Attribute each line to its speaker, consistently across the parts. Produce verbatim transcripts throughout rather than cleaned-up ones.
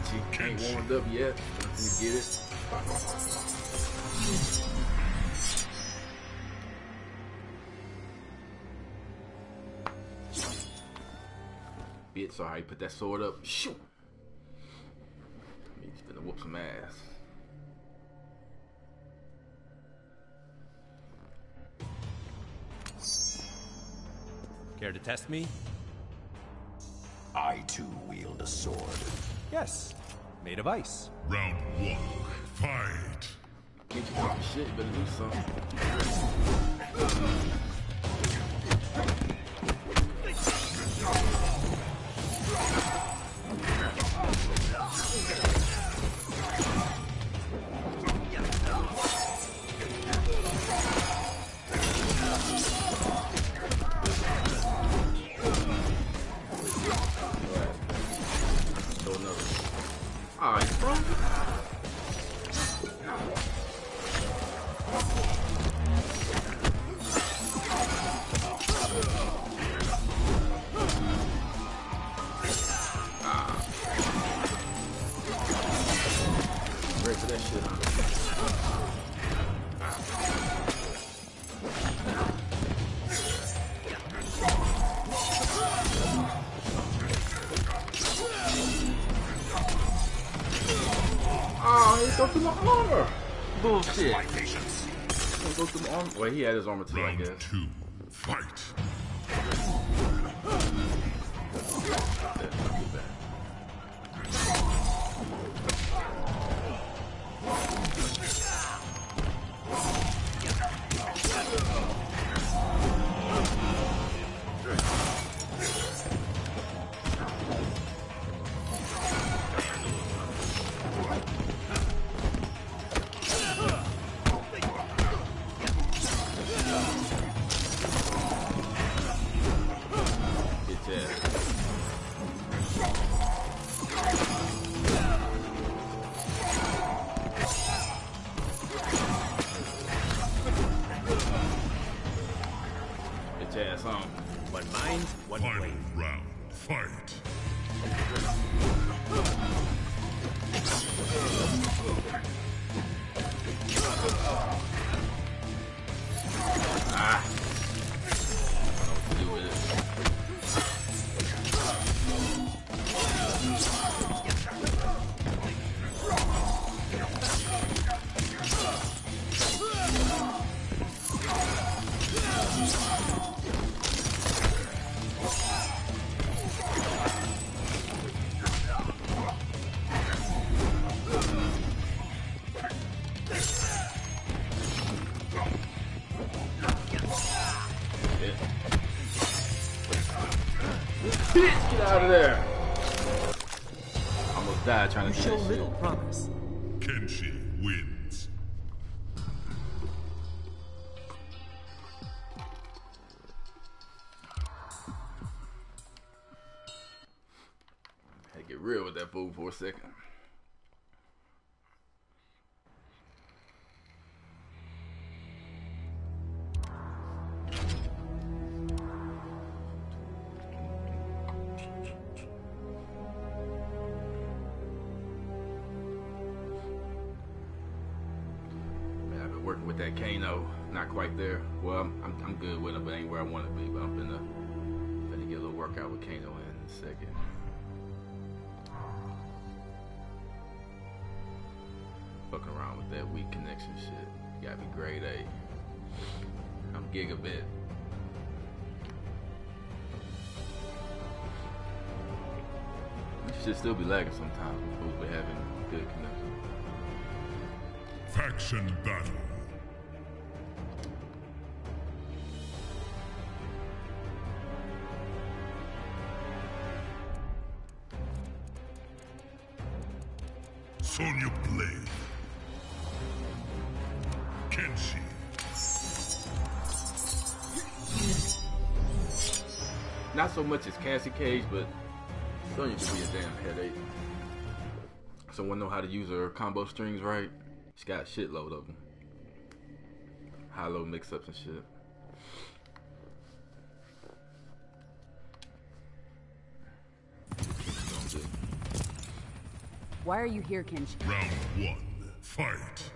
Speaker 1: Kenshi. Ain't warmed up yet. Let me get it. Bitch, alright, put that sword up. Shoot. He's gonna whoop some ass.
Speaker 2: Care to test me?
Speaker 3: I too wield a sword.
Speaker 2: Yes, made of ice.
Speaker 4: Round one, fight.
Speaker 1: Can't you talk shit? Better do something. Alright, bro. Ready for that shit. Oh, he go through my armor. Bullshit. Go through my armor. Well, he had his armor too, I guess.
Speaker 4: Round two, fight.
Speaker 1: Ass on.
Speaker 2: One mind, one
Speaker 4: Final
Speaker 2: blade.
Speaker 4: round, fight.
Speaker 1: Ah. I don't know what to do with it. Get out of there! Almost died trying to
Speaker 2: You
Speaker 1: do
Speaker 2: show
Speaker 1: that
Speaker 2: little
Speaker 1: shit.
Speaker 2: promise.
Speaker 4: Kenshi wins.
Speaker 1: Had to get real with that fool for a second. Man, I've been working with that Kano. Not quite there. Well, I'm, I'm, I'm good with it, but ain't where I want to be. But I'm finna, finna get a little workout with Kano in a second. Fucking around with that weak connection shit. You gotta be grade A. I'm gigabit. You should still be lagging sometimes when fools be having good connection.
Speaker 4: Faction battle. Sonya Blade. Kenshi.
Speaker 1: Not so much as Cassie Cage, but Sonya can be a damn headache. Someone know how to use her combo strings right. She's got a shitload of them. High-low mix-ups and shit.
Speaker 3: Why are you here, Kenshi?
Speaker 4: Round one, fight.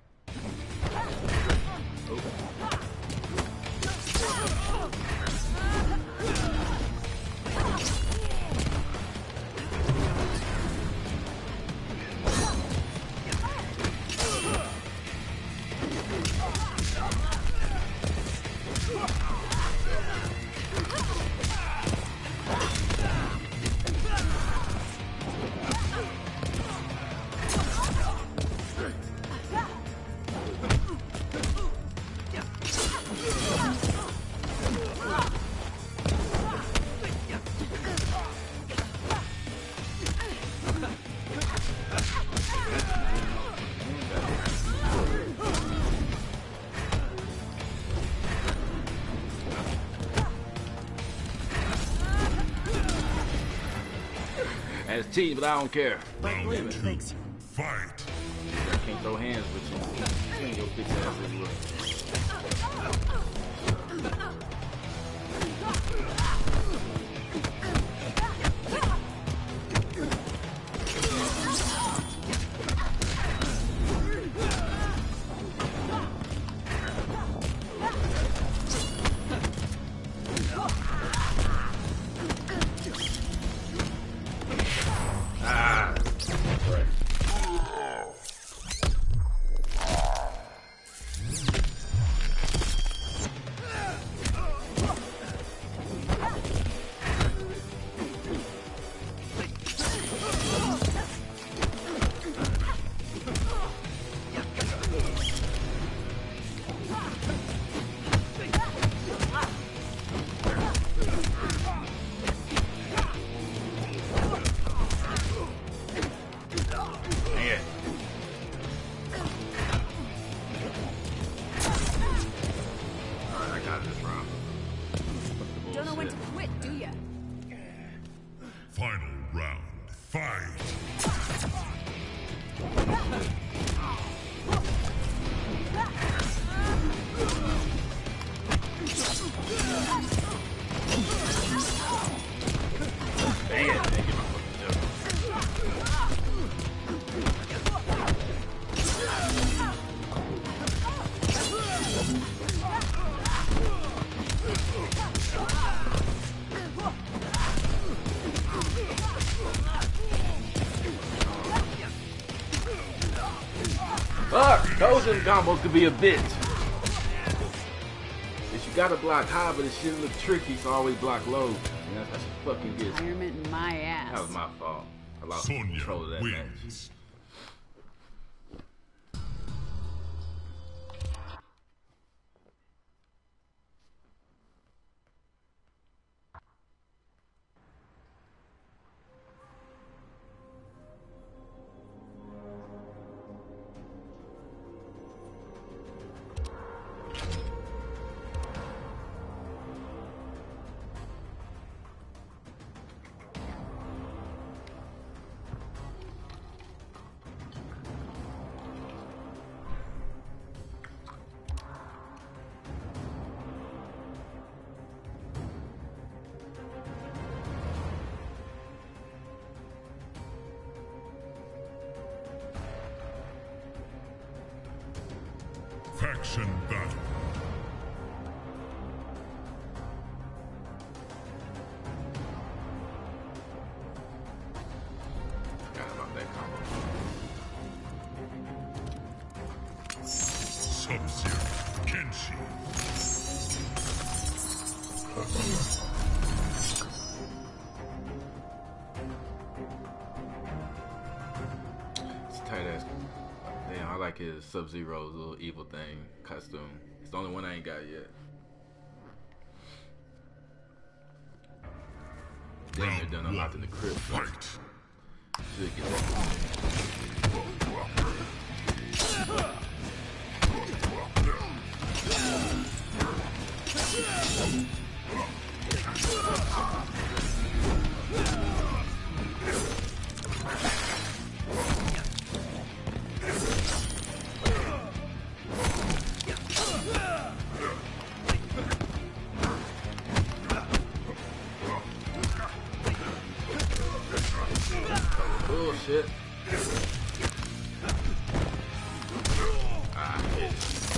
Speaker 1: That's cheating, but I don't care.
Speaker 4: Round two, fight.
Speaker 1: I can't throw hands with you. Swing your bitch ass everywhere. Final round, fight! Fuck! Those combos could be a bitch. If you gotta block high, but it shouldn't look tricky, so always block low. And that's how she fucking gets.
Speaker 3: Retirement in my ass.
Speaker 1: That was my fault. I lost
Speaker 4: Sonya
Speaker 1: control of that
Speaker 4: wins.
Speaker 1: match.
Speaker 4: Faction battle.
Speaker 1: Forgot about that combo.
Speaker 4: Sub-Zero, Kenshi.
Speaker 1: It's a tight ass. Damn, I like his Sub-Zero's little evil thing costume. It's the only one I ain't got yet. Damn, they're done unlocked in the crypt. So
Speaker 4: Fight.
Speaker 1: should get that. Bullshit. Ah, shit.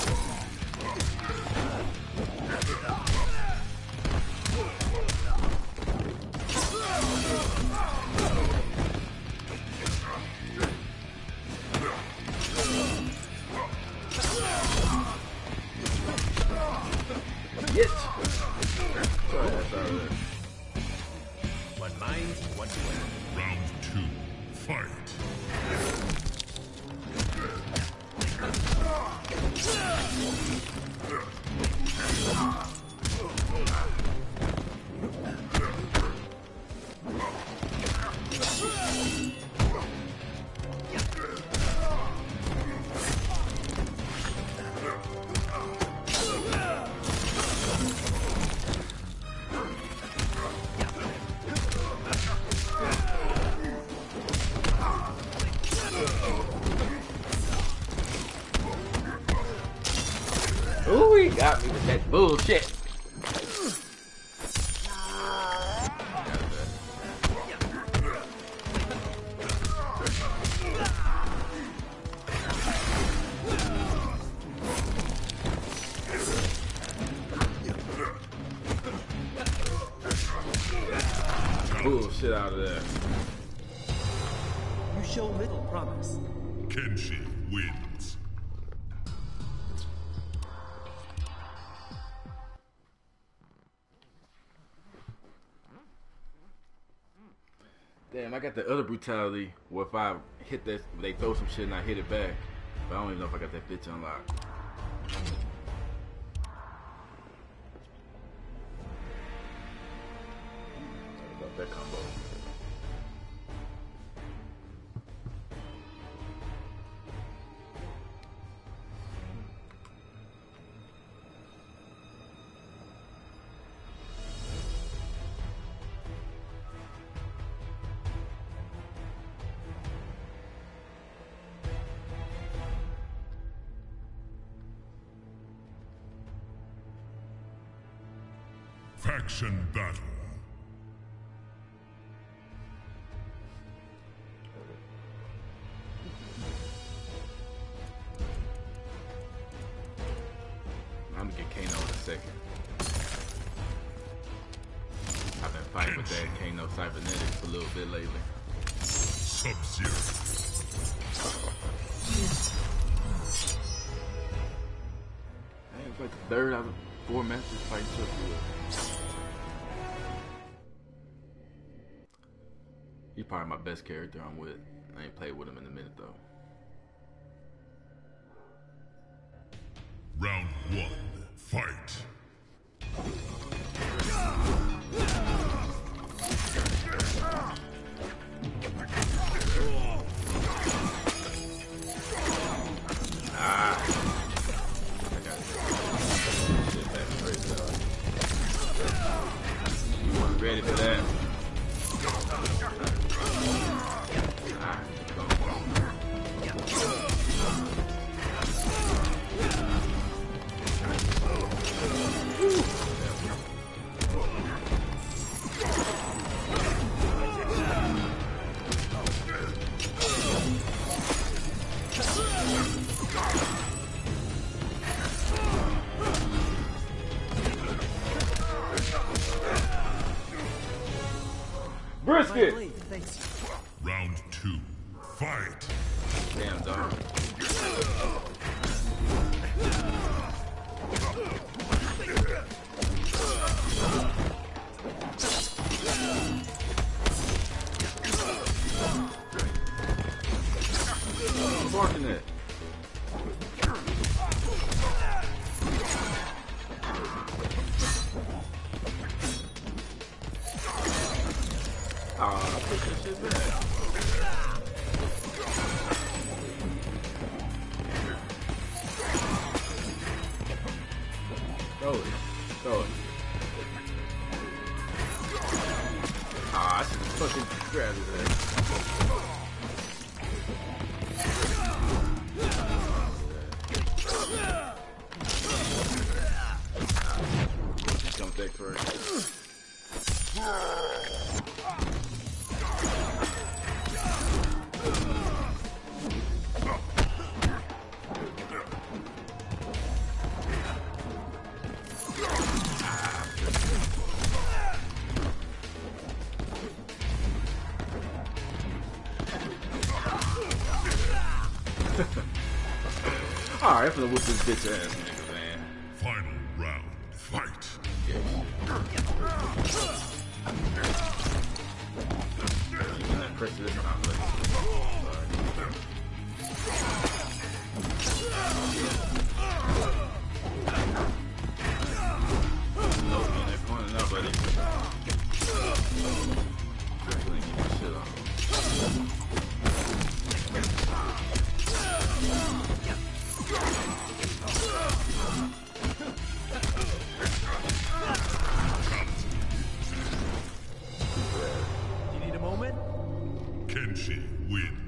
Speaker 1: Get. Sorry, that's all right.
Speaker 2: One mind, one will.
Speaker 4: Round two. Fight.
Speaker 1: Ooh, he got me with that bullshit. Bullshit out of there.
Speaker 2: You show little promise.
Speaker 4: Kenshi wins.
Speaker 1: Damn, I got the other brutality where if I hit that, they throw some shit and I hit it back. But I don't even know if I got that bitch unlocked. Sorry about that combo.
Speaker 4: Faction battle.
Speaker 1: I'm gonna get Kano in a second. I've been fighting with that Kano cybernetics a little bit lately.
Speaker 4: Sub-Zero.
Speaker 1: Man, it's like the third out of four matches fighting Sub-Zero. He's probably my best character I'm with. I ain't played with him in a minute though.
Speaker 4: Round one. Fight.
Speaker 1: Ah. I got shit back straight though. You weren't ready for that. Ah, brisket!
Speaker 4: Round two. Fight.
Speaker 1: Damn, dog. I'm barking it. Aw, push this shit back. Throw it. Throw it. Ah, I should fucking grab his head. Alright, I'm finna whoop this bitch ass nigga, man.
Speaker 4: Final round. Fight.
Speaker 1: Yeah. And then press this complex. No, man, they're pointing up, buddy. Actually, keep my shit on.
Speaker 2: You need a moment?
Speaker 4: Kenshi wins.